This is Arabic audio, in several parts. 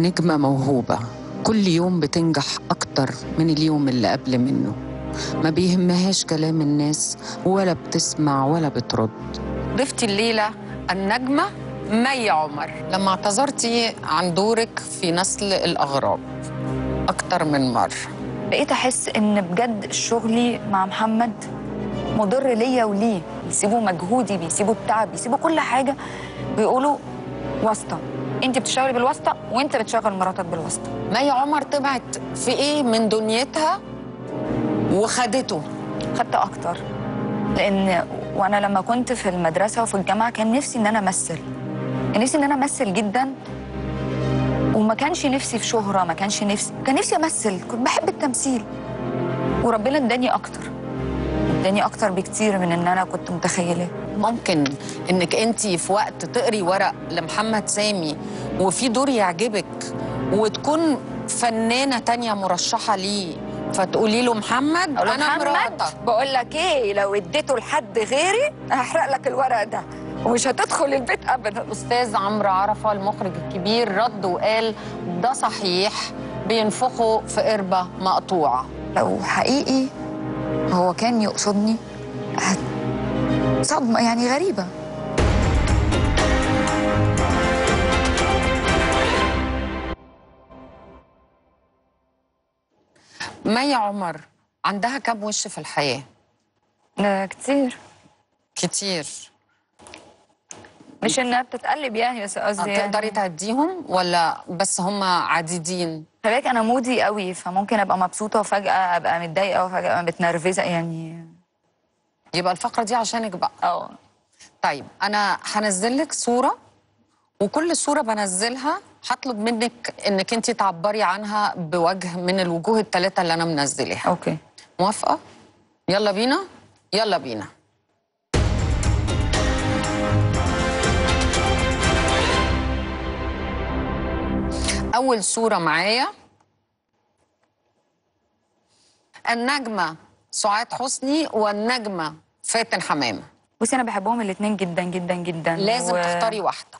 نجمة موهوبة، كل يوم بتنجح أكتر من اليوم اللي قبل منه. ما بيهمهاش كلام الناس ولا بتسمع ولا بترد. ضيفتي الليلة النجمة مي عمر. لما اعتذرتي عن دورك في نسل الأغراب أكتر من مرة، بقيت أحس إن بجد شغلي مع محمد مضر ليا وليه. بيسيبوا مجهودي، بيسيبوا التعب، بيسيبوا كل حاجة، بيقولوا واسطة، انت بتشتغلي بالواسطة وانت بتشغل مراتك بالواسطة. مي عمر طمعت في ايه من دنيتها وخدته؟ خدت اكتر، لان وانا لما كنت في المدرسة وفي الجامعة كان نفسي ان انا امثل، كان نفسي ان انا امثل جدا، وما كانش نفسي في شهرة، ما كانش نفسي، كان نفسي امثل، كنت بحب التمثيل، وربنا اداني اكتر، اداني اكتر بكتير من ان انا كنت متخيلاه. ممكن انك انت في وقت تقري ورق لمحمد سامي وفي دور يعجبك وتكون فنانة تانية مرشحة ليه، فتقولي له محمد انا مراتك. بقول لك ايه، لو اديته لحد غيري هحرق لك الورق ده ومش هتدخل البيت ابدا. استاذ عمرو عرفة المخرج الكبير رد وقال ده صحيح، بينفخوا في قربة مقطوعة. لو حقيقي هو كان يقصدني صدمة يعني غريبة. مي عمر عندها كم وش في الحياة؟ كتير كتير. مش انها بتتقلب يعني، بس قصدي يعني تقدري تعديهم ولا بس هم عديدين؟ خلي بالك انا مودي قوي، فممكن ابقى مبسوطة وفجأة ابقى متضايقة وفجأة ابقى متنرفزة يعني. يبقى الفقرة دي عشانك بقى. طيب أنا هنزل لك صورة، وكل صورة بنزلها هطلب منك إنك أنت تعبري عنها بوجه من الوجوه الثلاثة اللي أنا منزلاها. اوكي، موافقة؟ يلا بينا؟ يلا بينا. أول صورة معايا النجمة سعاد حسني والنجمة فاتن حمامة. بصي انا بحبهم الاثنين جدا جدا جدا. لازم تختاري واحدة.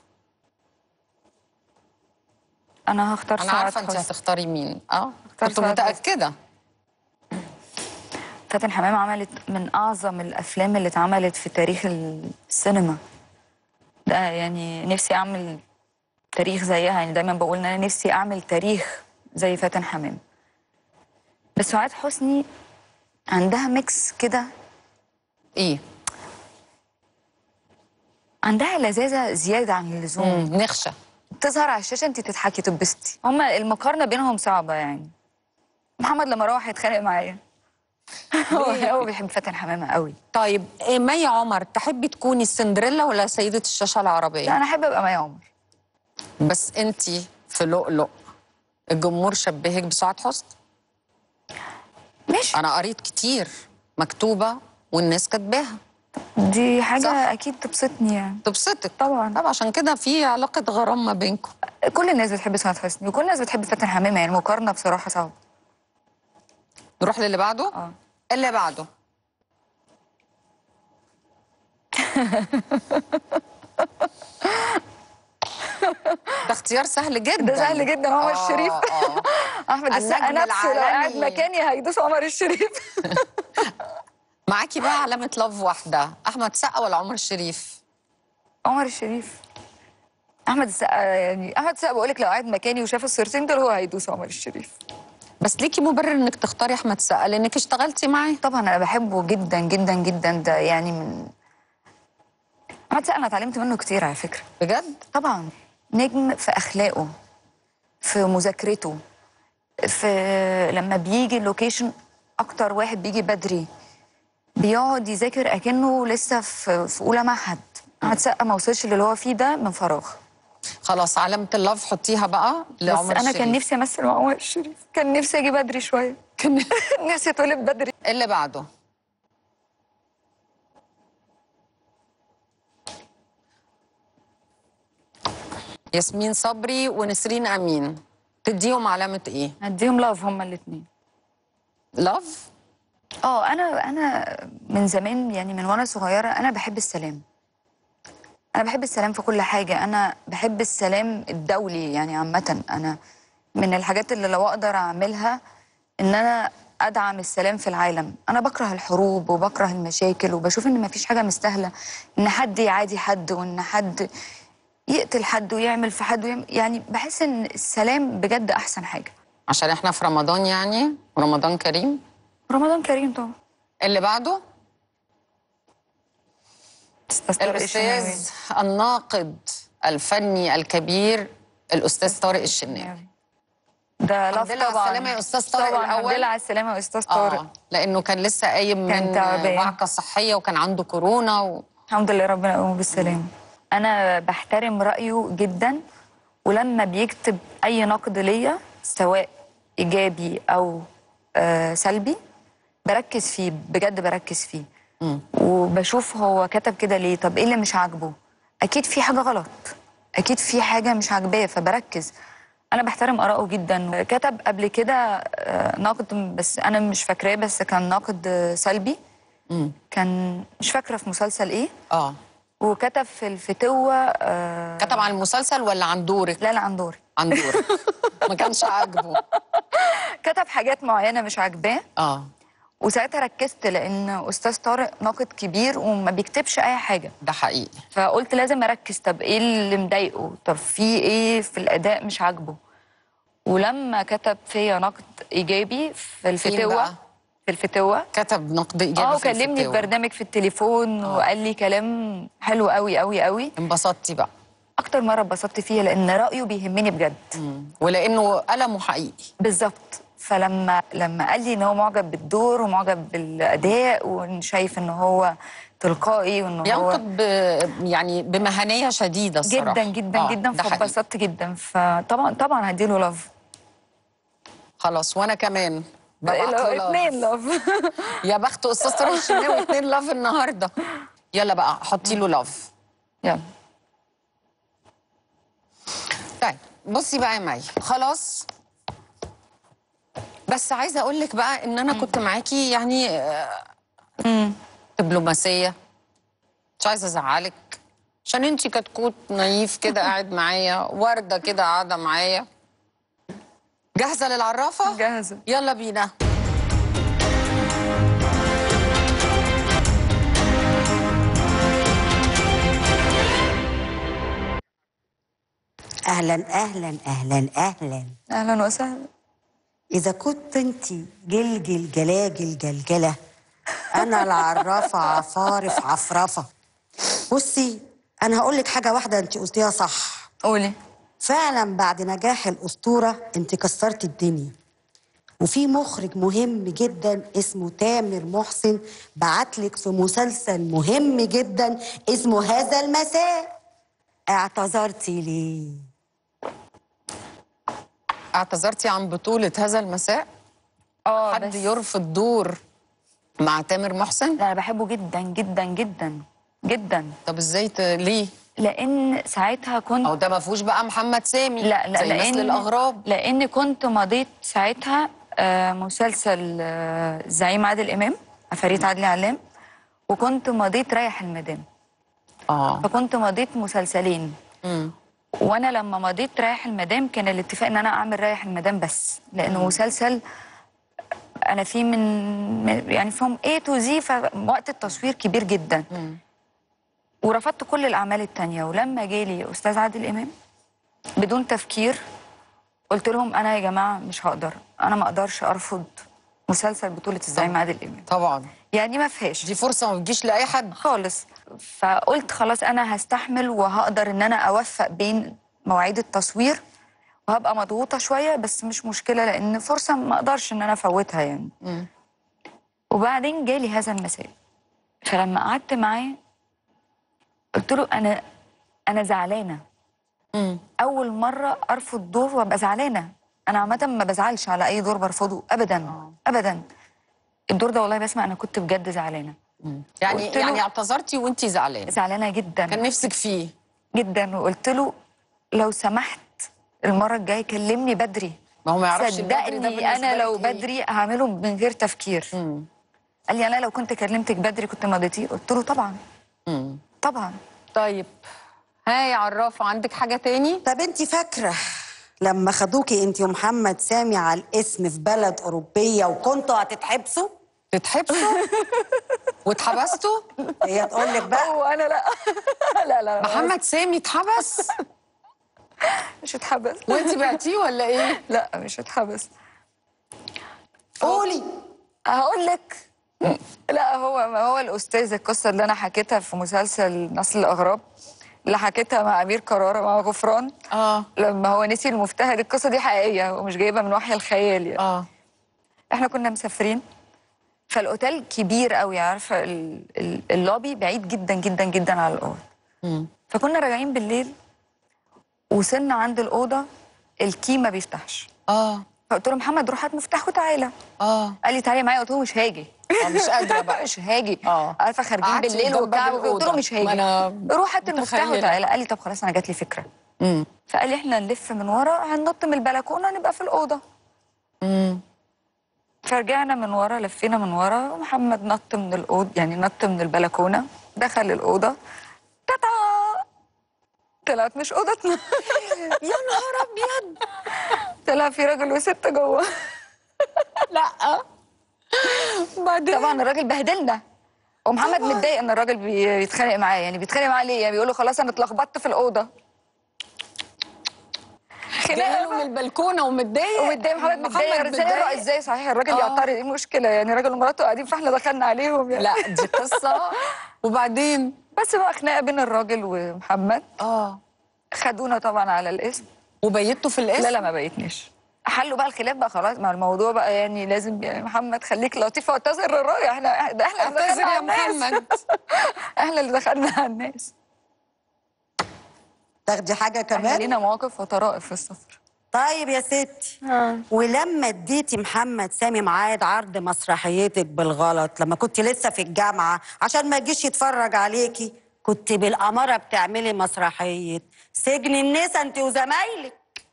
انا هختار سعاد حسني. أنا عارفة أنت هتختاري مين. كنت سعاد متأكدة. فاتن حمامة عملت من أعظم الأفلام اللي اتعملت في تاريخ السينما. ده يعني نفسي أعمل تاريخ زيها، يعني دايما بقول إن أنا نفسي أعمل تاريخ زي فاتن حمامة. بس سعاد حسني عندها ميكس كده. إيه؟ عندها لذاذة زيادة عن اللزوم. نخشة. تظهر على الشاشة أنت تضحكي تتبسطي. هما المقارنة بينهم صعبة يعني. محمد لما روح هيتخانق معايا. هو بيحب فاتن حمامة قوي. طيب مي عمر تحبي تكوني السندريلا ولا سيدة الشاشة العربية؟ لا أنا أحب أبقى مي عمر. بس أنتي في لؤلؤ الجمهور شبهك بسعاد حسني. ماشي. أنا قريت كتير مكتوبة والناس كاتباها. دي حاجة صح؟ أكيد تبسطني يعني. تبسطك طبعا. طبعا، عشان كده في علاقة غرام ما بينكم. كل الناس بتحب سعاد حسني وكل الناس بتحب فاتن حمامة، يعني مقارنة بصراحة صعبة. نروح للي بعده؟ اللي بعده. ده اختيار سهل جدا. ده سهل جدا، عمر الشريف. احمد السقا نفسه لو قاعد مكاني هيدوس عمر الشريف. معاكي بقى علامة لاف واحدة، أحمد السقا ولا عمر الشريف؟ عمر الشريف. احمد السقا يعني، احمد السقا بقول لك لو قاعد مكاني وشاف الصورتين دول هو هيدوس عمر الشريف. بس ليكي مبرر انك تختاري احمد السقا لانك اشتغلتي معاه. طبعا انا بحبه جدا جدا جدا، ده يعني من احمد السقا انا اتعلمت منه كتير على فكرة. بجد؟ طبعا. نجم في اخلاقه، في مذاكرته، في لما بيجي اللوكيشن اكتر واحد بيجي بدري، بيقعد يذاكر اكنه لسه في اولى معهد. احمد السقا ما وصلش للي هو فيه ده من فراغ. خلاص علامة اللاف حطيها بقى لعمر الشريف. بس انا كان نفسي امثل مع عمر الشريف، كان نفسي اجي بدري شويه، كان نفسي اتولد بدري. اللي بعده. ياسمين صبري ونسرين امين، تديهم علامة ايه؟ هديهم لاف هما الاثنين. لاف؟ انا من زمان يعني من وانا صغيره انا بحب السلام. انا بحب السلام في كل حاجه، انا بحب السلام الدولي يعني عامه. انا من الحاجات اللي لو اقدر اعملها ان انا ادعم السلام في العالم. انا بكره الحروب وبكره المشاكل، وبشوف ان مفيش حاجه مستاهله ان حد يعادي حد، وان حد يقتل حد ويعمل في حد يعني بحس ان السلام بجد احسن حاجه. عشان احنا في رمضان، يعني رمضان كريم. رمضان كريم طبعا. اللي بعده الأستاذ الناقد الفني الكبير الأستاذ طارق الشناوي. ده الحمد لف لله على طبعا. السلامة يا أستاذ طارق طبعا الأول. الحمد لله على السلامة يا أستاذ طارق. لأنه كان لسه قايم كان من تعبان. وعكة صحية وكان عنده كورونا الحمد لله ربنا يقومه بالسلامة. أنا بحترم رأيه جدا، ولما بيكتب أي نقد ليا سواء إيجابي أو سلبي بركز فيه، بجد بركز فيه. وبشوف هو كتب كده ليه، طب إيه اللي مش عاجبه؟ أكيد في حاجة غلط، أكيد في حاجة مش عاجباه، فبركز. أنا بحترم آراءه جدا. كتب قبل كده نقد بس أنا مش فاكراه، بس كان نقد سلبي. كان مش فاكرة في مسلسل إيه. وكتب في الفتوة كتب عن المسلسل ولا عن دورك؟ لا عن دوري. عن دورك. ما كانش عاجبه. كتب حاجات معينة مش عاجباه. وساعتها ركزت، لأن أستاذ طارق ناقد كبير وما بيكتبش أي حاجة. ده حقيقي. فقلت لازم أركز، طب إيه اللي مضايقه؟ طب في إيه في الأداء مش عاجبه؟ ولما كتب فيا نقد إيجابي في الفتوة. في الفتوة كتب نقد إيجابي في الفتوة. وكلمني في برنامج في التليفون وقال لي كلام حلو قوي قوي قوي. انبسطتي بقى؟ أكتر مرة اتبسطت فيها، لأن رأيه بيهمني بجد. ولأنه ألمه حقيقي. بالظبط. فلما قال لي ان هو معجب بالدور ومعجب بالاداء وشايف ان هو تلقائي وان هو ينقد يعني بمهنيه شديده الصراحه. جدا جدا جدا. فانبسطت جدا. فطبعا هديله لاف. خلاص وانا كمان ببعت له لاف. 2 لاف. يا بخت استاذ طارق الشناوي 2 لاف النهارده. يلا بقى حطي له لاف. يلا. طيب بصي بقى يا مي، خلاص بس عايزه اقول لك بقى ان انا كنت معاكي يعني دبلوماسيه، مش عايزه ازعلك عشان انتي كتكوت نايف كده قاعد معايا، ورده كده قاعده معايا. جاهزه للعرافه؟ جاهزه. يلا بينا. اهلا اهلا اهلا اهلا اهلا وسهلا. اذا كنت انت جلجل جلاجل جلجله، انا العرافه عفارف عفرفه. بصي انا هقول لك حاجه واحده انت قلتيها صح. قولي. فعلا بعد نجاح الاسطوره انت كسرت الدنيا، وفي مخرج مهم جدا اسمه تامر محسن بعتلك في مسلسل مهم جدا اسمه هذا المساء. اعتذرتي ليه؟ اعتذرتي عن بطولة هذا المساء؟ حد يرفض دور مع تامر محسن؟ لا انا بحبه جدا جدا جدا جدا. طب ازاي ليه؟ لان ساعتها كنت او ده ما فيهوش بقى محمد سامي لا زي مثل الاغراب. لان كنت مضيت ساعتها مسلسل الزعيم عادل امام عفاريت عادل علام، وكنت مضيت رايح المدام. فكنت مضيت مسلسلين. وانا لما مضيت رايح المدام كان الاتفاق ان انا اعمل رايح المدام بس، لانه مسلسل انا فيه من يعني فهم A to Z، فوقت التصوير كبير جدا. ورفضت كل الاعمال التانية. ولما جالي استاذ عادل امام بدون تفكير قلت لهم انا يا جماعه مش هقدر، انا ما اقدرش ارفض مسلسل بطوله الزعيم عادل امام. طبعا يعني ما فيهاش، دي فرصه ما بتجيش لاي حد خالص. فقلت خلاص انا هستحمل وهقدر ان انا اوفق بين مواعيد التصوير، وهبقى مضغوطه شويه بس مش مشكله، لان فرصه ما اقدرش ان انا افوتها يعني. وبعدين جالي هذا المساء. فلما قعدت معاه قلت له انا زعلانه. اول مره ارفض دور وابقى زعلانه. انا عامه ما بزعلش على اي دور برفضه ابدا. ابدا. الدور ده والله بسمع انا كنت بجد زعلانه. يعني اعتذرتي وانتي زعلانه؟ زعلانه جدا. كان نفسك فيه جدا. وقلت له لو سمحت المره الجايه كلمني بدري. ما هو ما يعرفش صدقني انا لو بدري هعمله من غير تفكير. قال لي انا لو كنت كلمتك بدري كنت مضيتيه. قلت له طبعا. طبعا. طيب ها يا عرافه عندك حاجه تاني؟ طب انت فاكره لما خدوكي انت ومحمد سامي على الاسم في بلد اوروبيه وكنتوا هتتحبسوا؟ تتحبسوا واتحبستوا؟ هي تقول لك بقى. وانا لا. لا لا محمد سامي اتحبس مش اتحبس. وانت بعتيه ولا ايه؟ لا مش اتحبس. قولي. هقول لك. لا هو الاستاذ، القصه اللي انا حكيتها في مسلسل نسل الاغراب، اللي حكيتها مع امير كرارة مع غفران، لما هو نسي المفتاح، دي القصه دي حقيقيه ومش جايبه من وحي الخيال يعني. احنا كنا مسافرين، فالاوتيل كبير قوي، عارفه اللوبي بعيد جدا جدا جدا على الاوضه. فكنا راجعين بالليل، وصلنا عند الاوضه الكي ما بيفتحش. فقلت له محمد روح هات مفتاح وتعالى. قال لي تعالي معايا، قلت له مش هاجي. مش قادره بقى. مش هاجي. عارفه خارجين بالليل وبتاع، قلت له مش هاجي. روح هات المفتاح وتعالى. قال لي طب خلاص انا جات لي فكره. فقال لي احنا نلف من ورا، هننط من البلكونه نبقى في الاوضه. فرجعنا من ورا، لفينا من ورا، ومحمد نط من الاوضه، يعني نط من البلكونه، دخل الاوضه، تاتا طلعت مش اوضتنا. يا نهار ابيض. طلع في راجل وست جوه. لا بعدين طبعا الراجل بهدلنا، ومحمد متضايق ان الراجل بيتخانق معاه. يعني بيتخانق معاه ليه؟ يعني بيقول له خلاص انا اتلخبطت في الاوضه. جاي له من البلكونه ومتضايق. محمد متضايق. ازاي صحيح الراجل يعترض؟ ايه المشكله يعني؟ راجل ومراته قاعدين فاحنا دخلنا عليهم يعني. لا دي قصه. وبعدين بس بقى خناقه بين الراجل ومحمد. خدونا طبعا على الاسم. وبيتوا في الاسم؟ لا ما بيتناش. حلوا بقى الخلاف بقى خلاص مع الموضوع بقى، يعني لازم يعني محمد خليك لطيف واعتذر للراجل. احنا اللي اعتذر يا محمد. احنا اللي دخلنا على الناس. تاخدي حاجه كمان؟ لينا مواقف وطرائف في السفر. طيب يا ستي، ولما اديتي محمد سامي ميعاد عرض مسرحيتك بالغلط لما كنت لسه في الجامعه عشان ما يجيش يتفرج عليكي، كنت بالاماره بتعملي مسرحيه سجن النسا انت وزمايلك.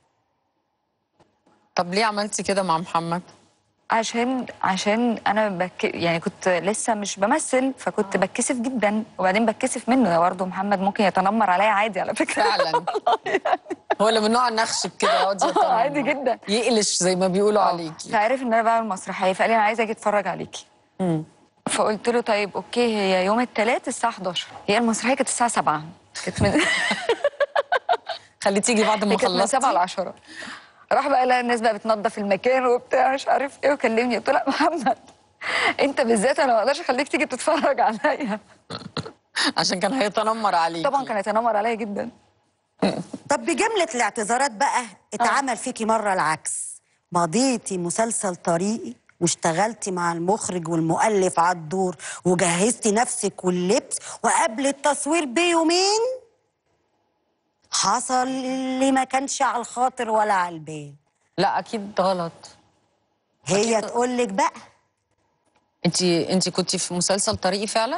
طب ليه عملتي كده مع محمد؟ عشان انا يعني كنت لسه مش بمثل، فكنت بتكسف جدا، وبعدين بتكسف منه برضه. محمد ممكن يتنمر عليا عادي على فكره. فعلا. هو اللي من نوع النخش كده يقعد يتنمر عادي جدا، يقلش زي ما بيقولوا عليكي. فعرف ان انا بعمل مسرحيه، فقال لي انا عايزه اجي اتفرج عليكي. فقلت له طيب اوكي، هي يوم الثلاث الساعه 11. هي المسرحيه كانت الساعه 7. كانت من خليه تيجي بعد ما خلصتي؟ كانت من 7 ل 10. راح بقى لقى الناس بقى بتنظف المكان وبتاع مش عارف ايه، وكلمني. قلت له لا محمد انت بالذات انا ما اقدرش اخليك تيجي تتفرج عليا. عشان كان هيتنمر عليكي. طبعا كان هيتنمر عليا جدا. طب بجمله الاعتذارات بقى، اتعمل فيكي مره العكس، مضيتي مسلسل طريقي واشتغلتي مع المخرج والمؤلف على الدور وجهزتي نفسك واللبس، وقبل التصوير بيومين حصل اللي ما كانش على الخاطر ولا على البال. لا اكيد غلط. هي تقول لك بقى. انت كنتي في مسلسل طريقي فعلا؟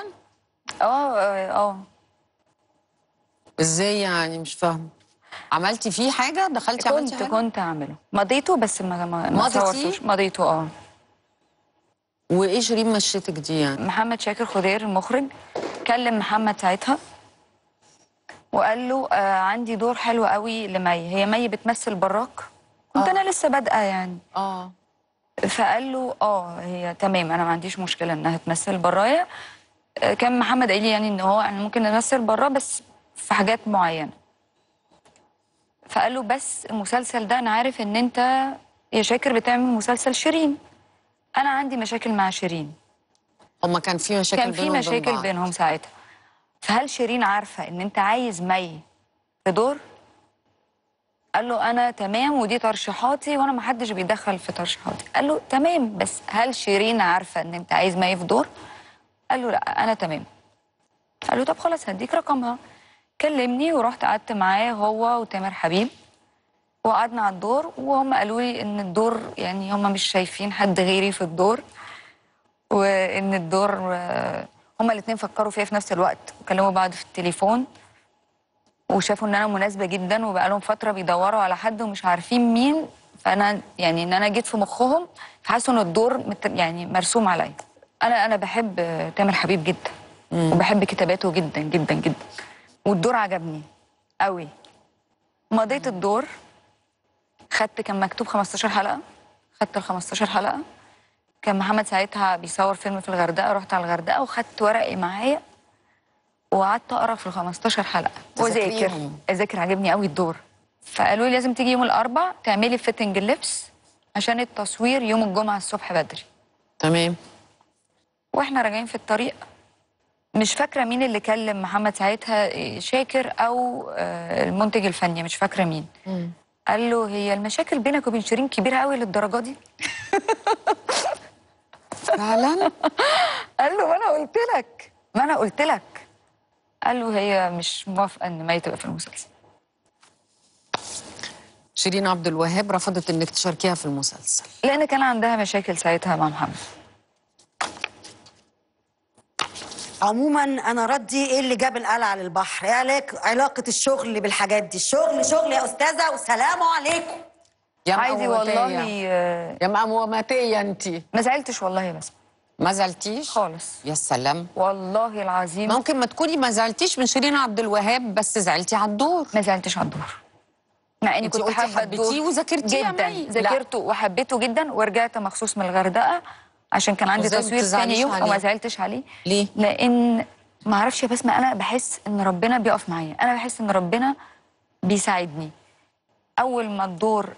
ازاي يعني؟ مش فاهمه. عملتي فيه حاجه؟ دخلتي عملتي حاجه؟ كنت اعمله، مضيته بس ما صورتوش. مضيته. وايه شيرين مشيتك دي يعني؟ محمد شاكر خضير المخرج كلم محمد ساعتها وقال له عندي دور حلو قوي لمي، هي مي بتمثل براك. كنت انا لسه بادئه يعني. فقال له هي تمام، انا ما عنديش مشكله انها تمثل برايا. كان محمد قال لي يعني ان هو انا ممكن نمثل براه بس في حاجات معينه. فقال له بس المسلسل ده انا عارف ان انت يا شاكر بتعمل مسلسل شيرين، انا عندي مشاكل مع شيرين. هما كان في مشاكل بينهم؟ كان في مشاكل بينهم ساعتها. فهل شيرين عارفه ان انت عايز مي في دور؟ قال له انا تمام ودي ترشيحاتي وانا ما حدش بيدخل في ترشيحاتي. قال له تمام، بس هل شيرين عارفه ان انت عايز مي في دور؟ قال له لا انا تمام. قال له طب خلاص هديك رقمها. كلمني ورحت قعدت معاه هو وتامر حبيب، وقعدنا على الدور، وهم قالوا لي ان الدور يعني هم مش شايفين حد غيري في الدور، وان الدور هم الاثنين فكروا فيها في نفس الوقت وكلموا بعض في التليفون وشافوا ان انا مناسبه جدا، وبقالهم فتره بيدوروا على حد ومش عارفين مين. فانا يعني ان انا جيت في مخهم، فحسوا ان الدور يعني مرسوم عليا. انا بحب تامر حبيب جدا وبحب كتاباته جدا جدا جدا، والدور عجبني قوي. مضيت الدور كان مكتوب 15 حلقه، خدت ال 15 حلقه. كان محمد ساعتها بيصور فيلم في الغردقه، رحت على الغردقه وخدت ورقي معايا وقعدت اقرا في ال 15 حلقه اذاكر. عجبني قوي الدور، فقالوا لي لازم تيجي يوم الاربع تعملي فيتنج اللبس عشان التصوير يوم الجمعه الصبح بدري. تمام. واحنا راجعين في الطريق، مش فاكره مين اللي كلم محمد ساعتها، شاكر او المنتج الفني، مش فاكره مين. قال له هي المشاكل بينك وبين شيرين كبيره قوي للدرجه دي؟ فعلا. قال له ما انا قلت لك. قال له هي مش موافقه ان مي تبقى في المسلسل. شيرين عبد الوهاب رفضت انك تشاركيها في المسلسل لان كان عندها مشاكل ساعتها مع محمد. عموما انا ردي ايه اللي جاب القلعه للبحر؟ ايه علاقه الشغل بالحاجات دي؟ الشغل شغل يا استاذه، والسلام عليكم. يا عادي والله. يا مقوماتيه انت. ما زعلتش والله يا بسمة. ما زعلتيش خالص. يا سلام. والله العظيم ممكن ما تكوني ما زعلتيش من شيرين عبد الوهاب، بس زعلتي على الدور. ما زعلتش على الدور، مع اني كنت حابه حبيتيه وذاكرتيه جدا. ذاكرته وحبيته جدا، ورجعت مخصوص من الغردقه عشان كان عندي تصوير ثاني يوم وما زعلتش عليه. ليه؟ لان ما اعرفش يا بسمة، انا بحس ان ربنا بيقف معايا، انا بحس ان ربنا بيساعدني. اول ما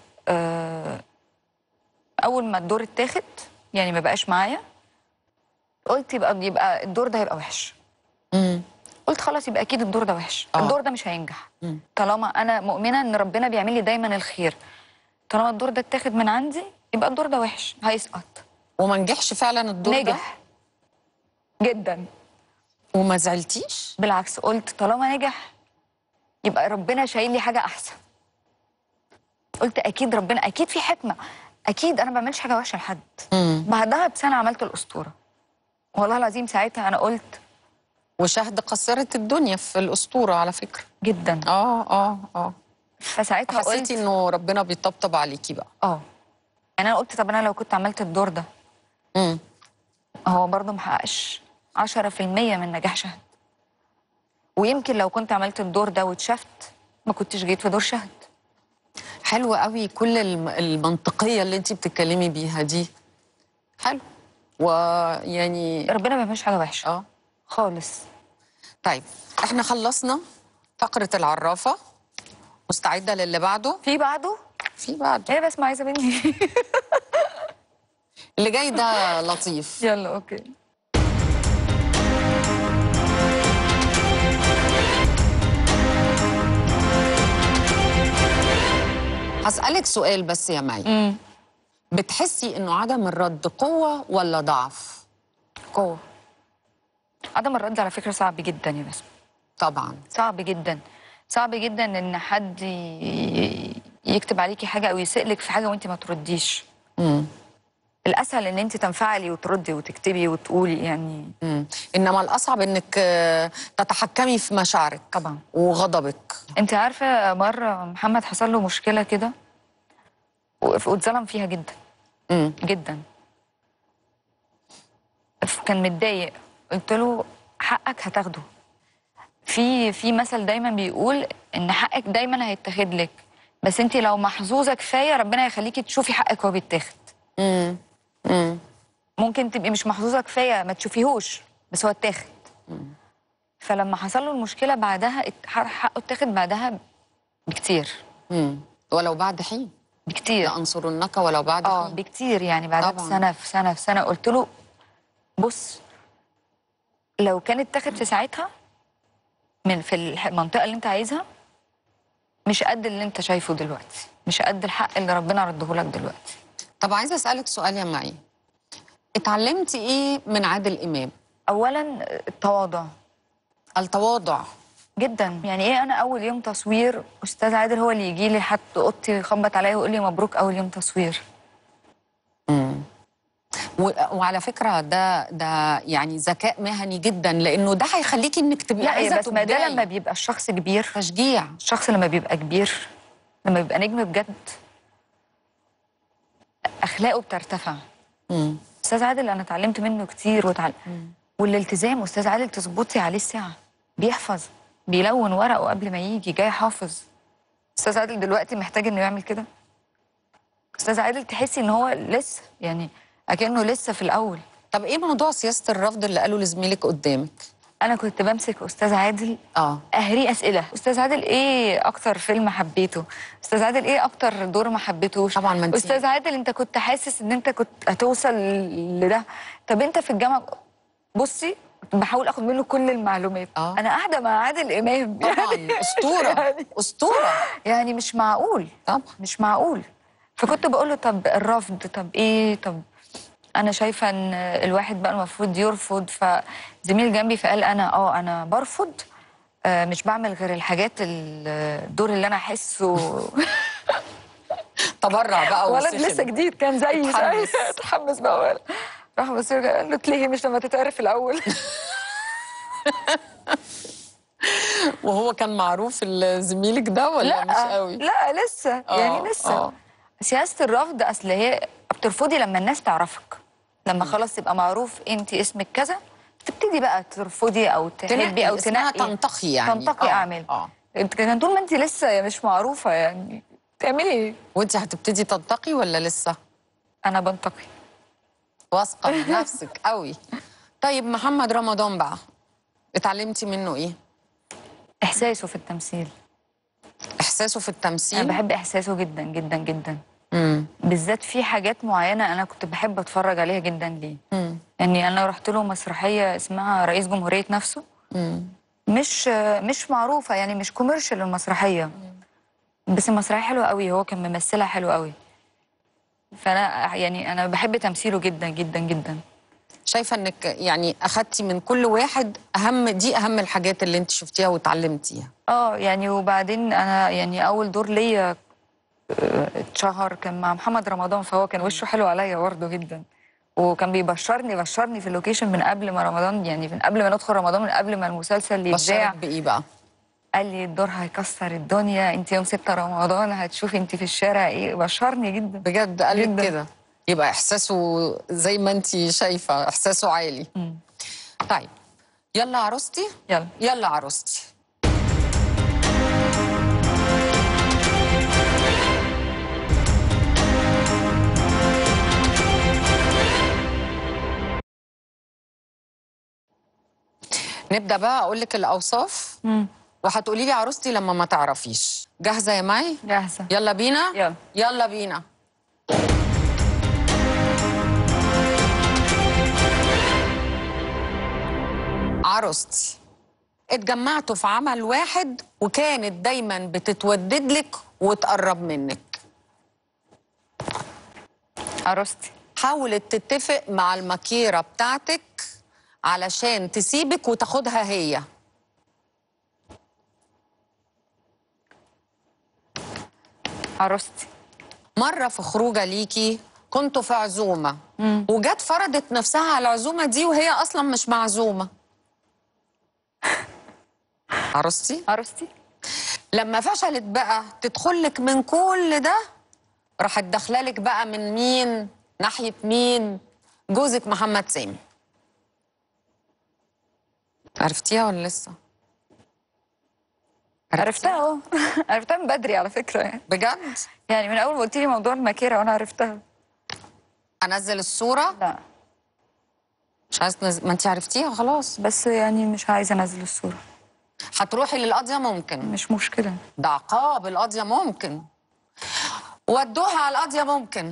الدور اتاخد، يعني ما بقاش معايا، قلت يبقى الدور ده هيبقى وحش. قلت خلاص يبقى اكيد الدور ده وحش. الدور ده مش هينجح. طالما انا مؤمنه ان ربنا بيعمل لي دايما الخير، طالما الدور ده اتاخد من عندي يبقى الدور ده وحش، هيسقط. وما نجحش فعلا الدور ده؟ نجح جدا. وما زعلتيش؟ بالعكس، قلت طالما نجح يبقى ربنا شايل لي حاجه احسن. قلت اكيد ربنا، اكيد في حكمه، اكيد انا ما بعملش حاجه وحشه لحد. بعدها بسنه عملت الاسطوره. والله العظيم ساعتها انا قلت. وشهد كسرت الدنيا في الاسطوره على فكره. جدا. فساعتها قلت حسيتي انه ربنا بيطبطب عليكي بقى. يعني انا قلت طب انا لو كنت عملت الدور ده هو برضه محققش 10% من نجاح شهد. ويمكن لو كنت عملت الدور ده واتشفت ما كنتش جيت في دور شهد. حلو قوي كل المنطقيه اللي انت بتتكلمي بيها دي. حلو. ويعني ربنا ما بيعملش حاجه وحشه خالص. طيب احنا خلصنا فقره العرافه، مستعده للي بعده؟ في بعده؟ في بعده. ايه بس ما عايزه مني. اللي جاي ده لطيف. يلا اوكي. هسألك سؤال بس يا مي. بتحسي انه عدم الرد قوة ولا ضعف؟ قوة. عدم الرد على فكرة صعب جدا يا بسمة. طبعا. صعب جدا. صعب جدا ان حد يكتب عليكي حاجة او يسألك في حاجة وانت ما ترديش. الاسهل ان انت تنفعلي وتردي وتكتبي وتقولي يعني. انما الاصعب انك تتحكمي في مشاعرك طبعا وغضبك. انت عارفه مره محمد حصل له مشكله كده واتظلم فيها جدا. جدا. كان متضايق، قلت له حقك هتاخده. في مثل دايما بيقول ان حقك دايما هيتاخد لك، بس انت لو محظوظه كفايه ربنا هيخليكي تشوفي حقك وهو بيتاخد. ممكن تبقي مش محظوظه كفايه ما تشوفيهوش بس هو اتاخد. فلما حصل له المشكله بعدها حقه اتاخد بعدها بكتير. ولو بعد حين بكتير. لأنصرنك ولو بعد حين. بكتير يعني بعدها بسنه في سنه في سنه. قلت له بص، لو كانت اتاخد في ساعتها في المنطقه اللي انت عايزها مش قد اللي انت شايفه دلوقتي، مش قد الحق اللي ربنا رده لك دلوقتي. طب عايزه اسالك سؤال يا معي، اتعلمتي ايه من عادل امام؟ اولا التواضع. التواضع جدا. يعني ايه انا اول يوم تصوير استاذ عادل هو اللي يجي لي حد اوضتي يخبط عليا ويقول لي مبروك اول يوم تصوير. وعلى فكره ده يعني ذكاء مهني جدا، لانه ده هيخليكي انك تبقي عايزه بس ما ده لما بيبقى الشخص كبير. تشجيع. الشخص لما بيبقى كبير، لما بيبقى نجم بجد، اخلاقه بترتفع. استاذ عادل انا اتعلمت منه كتير والالتزام. استاذ عادل تظبطي عليه الساعه، بيحفظ، بيلون ورقه قبل ما يجي جاي حافظ. استاذ عادل دلوقتي محتاج انه يعمل كده؟ استاذ عادل تحسي ان هو لسه يعني اكنه لسه في الاول. طب ايه موضوع سياسه الرفض اللي قاله لزميلك قدامك؟ انا كنت بمسك استاذ عادل اه اهريه اسئله. استاذ عادل ايه اكتر فيلم حبيته؟ استاذ عادل ايه اكتر دور ما حبيتوش؟ طبعا ما انت استاذ عادل انت كنت حاسس ان انت كنت هتوصل لده؟ طب انت في الجامعه بصي بحاول اخد منه كل المعلومات. انا قاعده مع عادل امام طبعا يعني اسطوره يعني اسطوره يعني مش معقول طبعا مش معقول. فكنت بقول له طب الرفض طب ايه؟ طب انا شايفه ان الواحد بقى المفروض يرفض. فزميل جنبي فقال انا برفض، مش بعمل غير الحاجات الدور اللي انا احسه. تبرع بقى ولد وسخن. لسه جديد كان زيي اتحمس. اتحمس بقى ولد. راح بص له قال له تلهي مش لما تتعرف الاول. وهو كان معروف زميلك ده ولا مش قوي؟ لا لسه يعني لسه. سياسه الرفض اصل هي بترفضي لما الناس تعرفك، لما خلاص يبقى معروف انت اسمك كذا تبتدي بقى ترفضي او تحبي او اسمها تنقي. تنتقي يعني تنتقي اعمال. كان طول ما انت لسه مش معروفه يعني تعملي ايه؟ وانت هتبتدي تنتقي ولا لسه؟ انا بنتقي. واثقه من نفسك قوي. طيب محمد رمضان بقى اتعلمتي منه ايه؟ احساسه في التمثيل. احساسه في التمثيل؟ انا بحب احساسه جدا جدا جدا. بالذات في حاجات معينه انا كنت بحب اتفرج عليها جدا ليه. يعني انا رحت له مسرحيه اسمها رئيس جمهوريه نفسه. مش معروفه يعني مش كوميرشال المسرحيه. بس المسرحيه حلوه قوي، هو كان ممثلها حلو قوي. فانا يعني انا بحب تمثيله جدا جدا جدا. شايفه انك يعني اخدتي من كل واحد اهم الحاجات اللي انت شفتيها واتعلمتيها. يعني وبعدين انا يعني اول دور ليا اتشهر كان مع محمد رمضان، فهو كان وشه حلو عليا برضه جدا. وكان بشرني في اللوكيشن من قبل ما رمضان، يعني من قبل ما ندخل رمضان، من قبل ما المسلسل يتذاع. بشرك بايه بقى؟ قال لي الدور هيكسر الدنيا، انت يوم 6 رمضان هتشوفي انت في الشارع ايه. بشرني جدا بجد قال لك كده؟ يبقى احساسه زي ما انت شايفه احساسه عالي. طيب يلا عروستي. يلا عروستي. نبدأ بقى أقول لك الأوصاف وهتقولي لي عروستي لما ما تعرفيش. جاهزة يا ماي؟ جاهزة. يلا بينا؟ يلا بينا. عروستي اتجمعتوا في عمل واحد وكانت دايما بتتودد لك وتقرب منك. عروستي حاولت تتفق مع المكيرة بتاعتك علشان تسيبك وتاخدها هي. عروستي مرة في خروجة ليكي كنتوا في عزومة وجت فرضت نفسها على العزومة دي وهي أصلا مش معزومة. عروستي؟ عروستي لما فشلت بقى تدخلك من كل ده راحت داخلالك بقى من مين؟ ناحية مين؟ جوزك محمد سامي. عرفتيها ولا لسه؟ عرفتها عرفتها من بدري على فكرة يعني. بجد؟ يعني من أول ما قلت لي موضوع الماكيرة وأنا عرفتها. أنزل الصورة؟ لا مش عايز تنزل؟ ما أنت عرفتيها خلاص. بس يعني مش عايزة أنزل الصورة. هتروحي للقاضية ممكن؟ مش مشكلة. ده عقاب القاضية ممكن. ودوها على القاضية ممكن.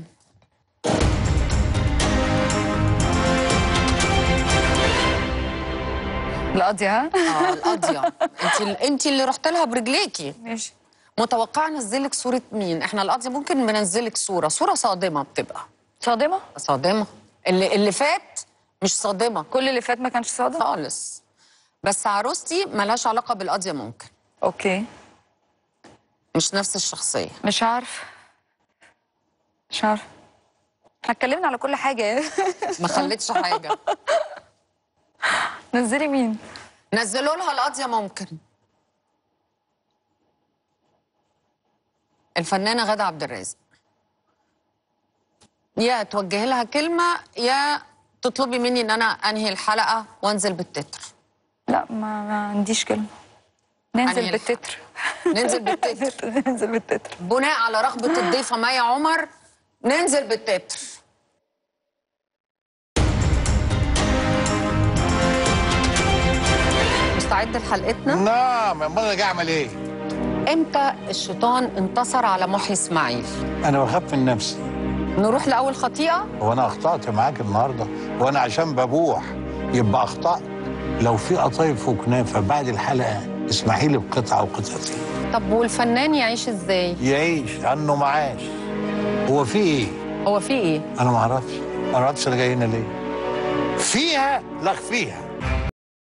القاضية القاضية. انت اللي رحت لها برجليكي. ماشي. متوقعة انزلك صورة مين؟ احنا القاضية ممكن بننزلك صورة صادمة بتبقى. صادمة؟ صادمة. اللي فات مش صادمة. كل اللي فات ما كانش صادم؟ خالص. بس عروستي ملهاش علاقة بالقاضية ممكن. اوكي. مش نفس الشخصية. مش عارفة. احنا اتكلمنا على كل حاجة. ما خليتش حاجة. نزلي مين؟ نزلوا لها القاضية ممكن. الفنانة غادة عبد الرازق. يا توجهي لها كلمة يا تطلبي مني ان انا انهي الحلقة وانزل بالتتر. لا ما عنديش كلمة. ننزل بالتتر. ننزل بالتتر. ننزل بالتتر. بناء على رغبة الضيفة مايا عمر ننزل بالتتر. مستعد لحلقتنا؟ نعم. امال انا جاي اعمل ايه؟ امتى الشيطان انتصر على محي اسماعيل؟ انا بخاف من نفسي. نروح لاول خطيئه. وانا اخطات معاك النهارده؟ وانا عشان ببوح يبقى اخطات؟ لو في قطايف وكنافه بعد الحلقه اسمحي لي بقطعه وقطعتين. طب والفنان يعيش ازاي؟ يعيش عنه معاش. هو في ايه؟ هو في ايه؟ انا ما اعرفش. انا ما اعرفش انا جاي هنا ليه. فيها لا اخفيها.